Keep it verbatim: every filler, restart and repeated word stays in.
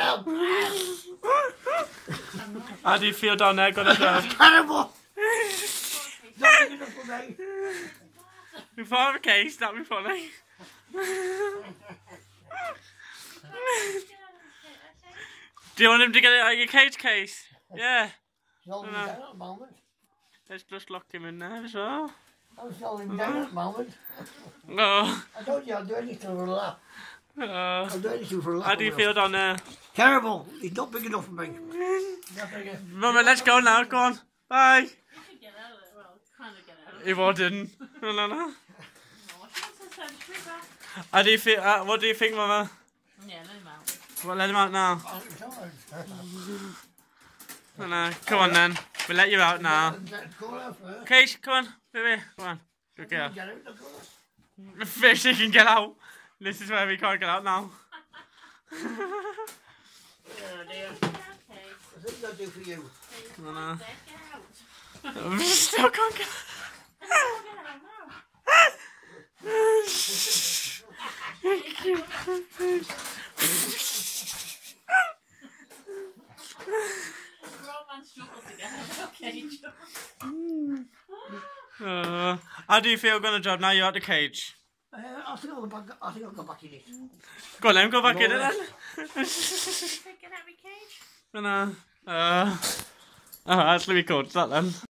help. How do you feel down there? Got a job? Terrible. Not big enough for me. Before the case, that'd be funny. Do you want him to get it out of your cage case? Yeah. He's holding him down at the moment. Let's just lock him in there as well. I'm holding him down at the moment. No. I told you I'll do anything for a laugh. Uh, I'll do anything for a laugh. how do you feel down there? Terrible. He's not big enough for me. Mama, let's go now. Go on. Bye. You could get out of it. Well, kind of get out of it. He wouldn't. No, no, no. No, she wants to send straight back. How do you feel? Uh, what do you think, Mama? Yeah, let him out. Well, let him out now. No, no. Come on then. We'll let you out now. Cage, come on. Baby, come on. Good girl. The fish, he can get out. This is where we can't get out now. Oh dear. What's it going to do for you? No, no. Get out. We still can't get out. Uh, how do you feel going to job now you're at the cage? Uh, I think I'll go back. I think I'll go back in it. Go on then, go back in it then. Get out of your cage. No, no. Uh, alright, let's leave it called that then.